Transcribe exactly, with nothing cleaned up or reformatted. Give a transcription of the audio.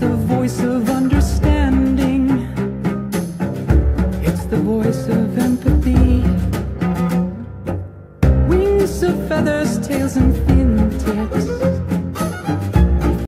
a voice of understanding. It's the voice of empathy. Wings of feathers, tails and fingertips.